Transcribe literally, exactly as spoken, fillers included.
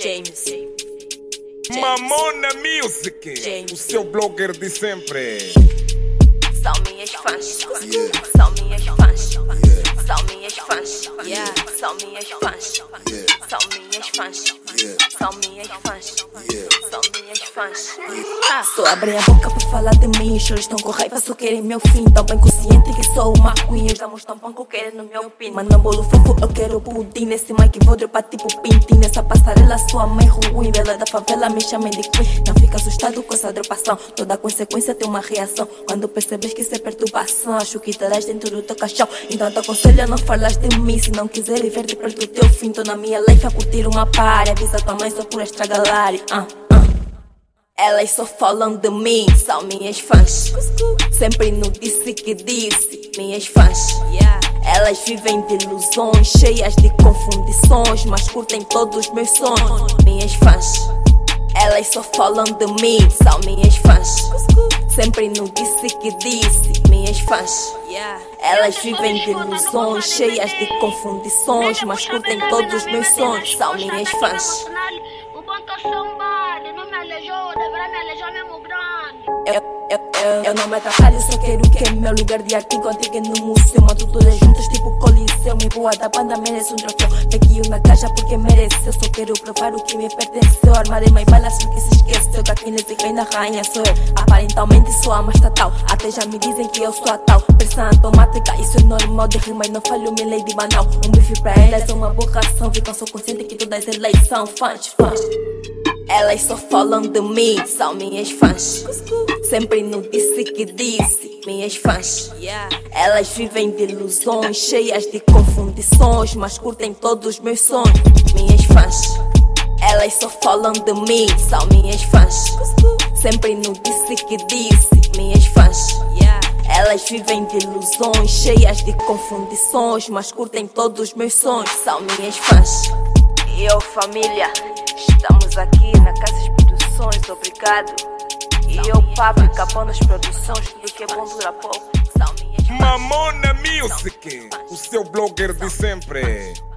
James. Mamona Music, James. o seu blogger de sempre. São minhas fãs, são minhas fãs, são minhas fãs, yeah. São minhas fãs, são minhas fãs, são minhas fãs, são minhas fãs. Ah, só abrem a boca para falar de mim. Os chores estão com raiva, só querem meu fim. Tão bem consciente que sou uma queen. Os damos tão pão que querem no meu pin. Mandam bolo fofo, eu quero pudim. Nesse mic vou dropar tipo pintin. Nessa passarela sua mãe ruim. Bela da favela me chamem de queen. Não fica assustado com essa dropação. Toda consequência tem uma reação. Quando percebes que isso é perturbação, acho que estarás dentro do teu caixão. Então te aconselho a não falas de mim. Se não quiseres ver de perto o teu fim, tô na minha life a curtir uma par. Avisa tua mãe só por estragar uh, uh. Elas só falam de mim, são minhas fãs. Sempre no disse que disse, minhas fãs. Elas vivem de ilusões, cheias de confundições, mas curtem todos os meus sonhos, minhas fãs. Elas só falam de mim, são minhas fãs. Sempre no disse que disse, minhas fãs. Elas vivem de ilusões, cheias de confundições, mas curtem todos os meus sonhos, são minhas fãs. O bom que eu sou um baile, não me aleijou, deverá me aleijar mesmo grande. Eu, eu, eu, eu não me atrapalho, só quero que é meu lugar de artigo antigo no museu. Mato todas juntas tipo coliseu. Me boa da banda merece um troféu. Peguei na caixa porque merece. Eu só quero provar o que me pertenceu. Armarei mais balas porque se esqueceu. Daqui nesse reino a rainha sou eu. Aparentemente sou a mais estatal. Até já me dizem que eu sou a tal. Pressão automática, isso é normal. De rima e não falho, me lady banal. Um bife pra elas é uma borração. Ficam só consciente que todas elas são fãs, fãs. Elas só falam de mim, são minhas fãs. Sempre no disse que disse, minhas fãs. Elas vivem de ilusões, cheias de confundições, mas curtem todos os meus sonhos, minhas fãs. Elas só falam de mim, são minhas fãs. Sempre no disse que disse, minhas fãs. Elas vivem de ilusões, cheias de confundições, mas curtem todos os meus sonhos, são minhas fãs. E eu, família, estamos aqui na Casas Produções, obrigado. E eu, Pablo, Capão nas produções, tudo que é bom dura pouco. São minhas fãs. Mamona Music, o seu blogger de sempre.